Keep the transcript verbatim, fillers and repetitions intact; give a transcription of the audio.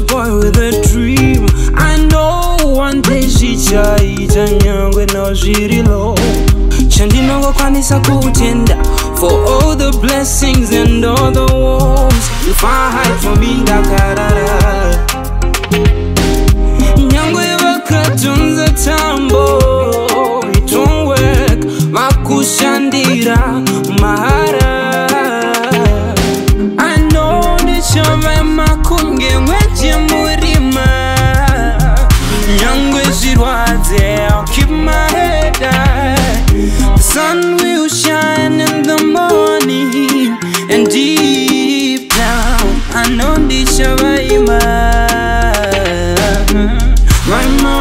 boy with a dream. I know one day shichaita nyangwe na zviri low. Chandinongokwanisa kutenda for all the blessings and all the woes. If I hide from me ndakarara. Nyangwe vakatunza tambo. It won't work. Vakushandira mahara. I know that Vaima kunge mweje murima. Nyangwe zirwadze, I'll keep my head high. The sun will shine in the morning, and deep down I know this Vaima. Vaima